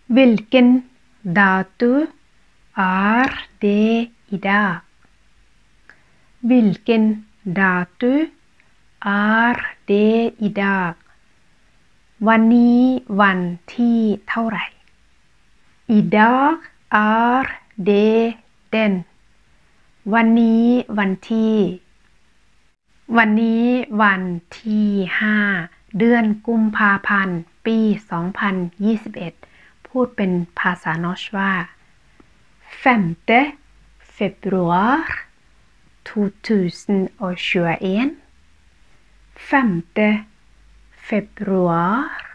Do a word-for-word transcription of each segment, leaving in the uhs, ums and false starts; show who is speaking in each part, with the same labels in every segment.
Speaker 1: Vilken dato är det idag? Vilken dato är det idag? วันนี้วันที่เท่าไหร่ Idag är det den วันนี้วันที่วันนี้วันที่ห้าเดือนกุมภาพันธ์ปีสองพันยี่สิบเอ็ดพูดเป็นภาษานอชว่าfemte februar tjugohundratjugoett femte februar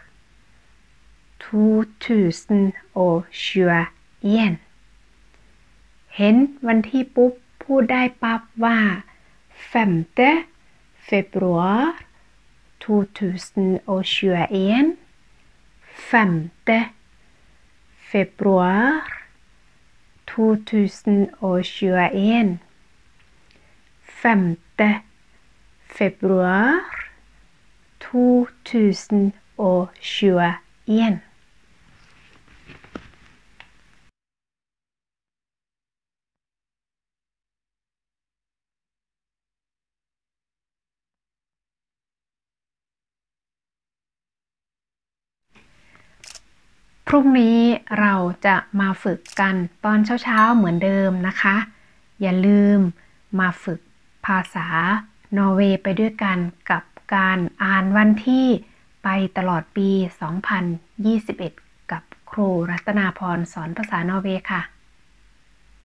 Speaker 1: tjugohundratjugoett เห็นวันที่ปุ๊บพูดได้ปั๊บว่า femte februar tjugohundratjugoett femte februar tjugohundratjugoett femte februar tjugohundratjugoettพรุ่งนี้เราจะมาฝึกกันตอนเช้าๆเหมือนเดิมนะคะอย่าลืมมาฝึกภาษานอร์เวย์ไปด้วยกันกับการอ่านวันที่ไปตลอดปีสองพันยี่สิบเอ็ดกับครูรัตนาพรสอนภาษานอร์เวย์ค่ะ